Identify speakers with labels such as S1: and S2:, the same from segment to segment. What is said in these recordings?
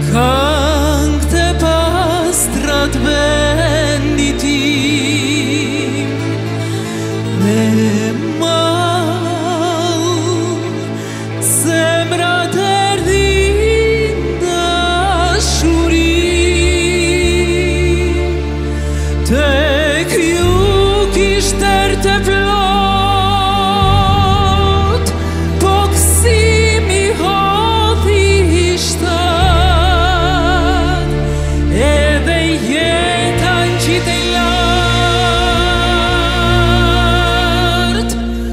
S1: Këngë të pastrat venditim me mal zemrat erdhin dashurim tek ju kishter të plot po kësimi hodhi ishtat edhe jeta ngjite lart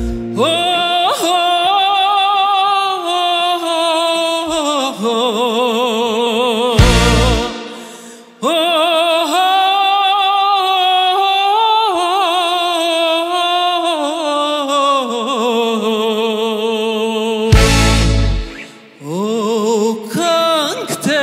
S1: këngë të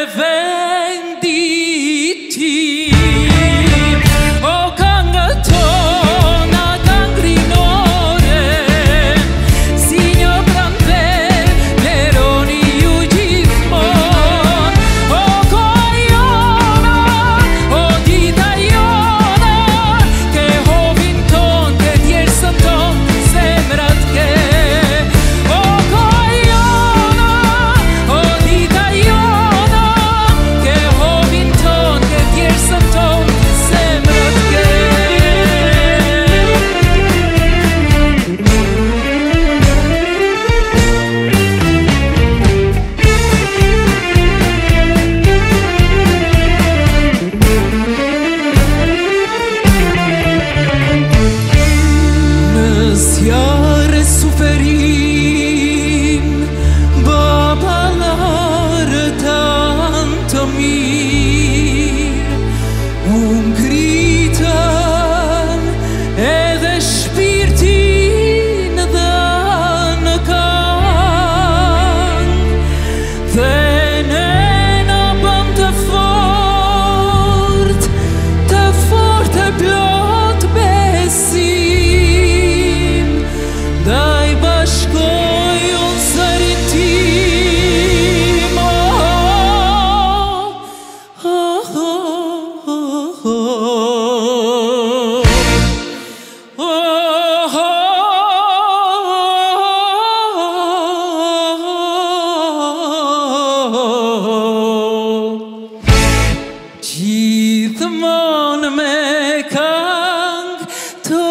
S1: venditim o këngë tona këngërinore si një pranver leroni ju gjithmon o koha jona o dita jona ke hovin ton ke djersën ton zemrat ke o koha jona o dita jona ke hovin ton ke djersën ton zemrat ke Në zjarë e suferim babalarë tanë të mirë u ngritën edhe shpirtin dhanë në këngë dhe ne na bëm të fort e plot besim daj bashkoj unë zërin tim gjithmonë me këngë të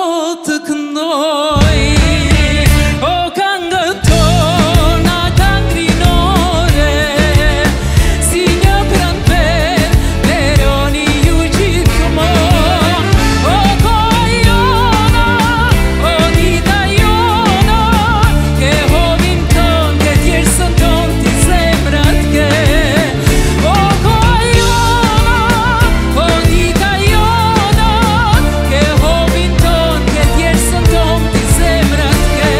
S1: këndoj o këngë tona këngërinore si një pranver leroni ju gjithmonë o koha jona o dita jona ke hovin ton ke djersën ton ti zemrat ke o koha jona o dita jona ke hovin ton ke djersën ton ti zemrat ke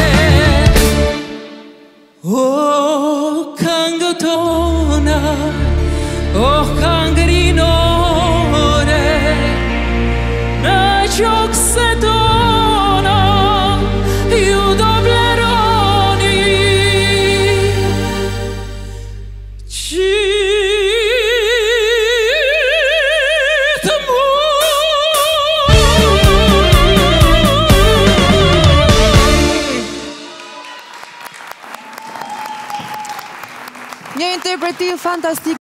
S1: o këngë tona o këngërinore në gjokse tona ju do vleroni
S2: Një interpretim fantastik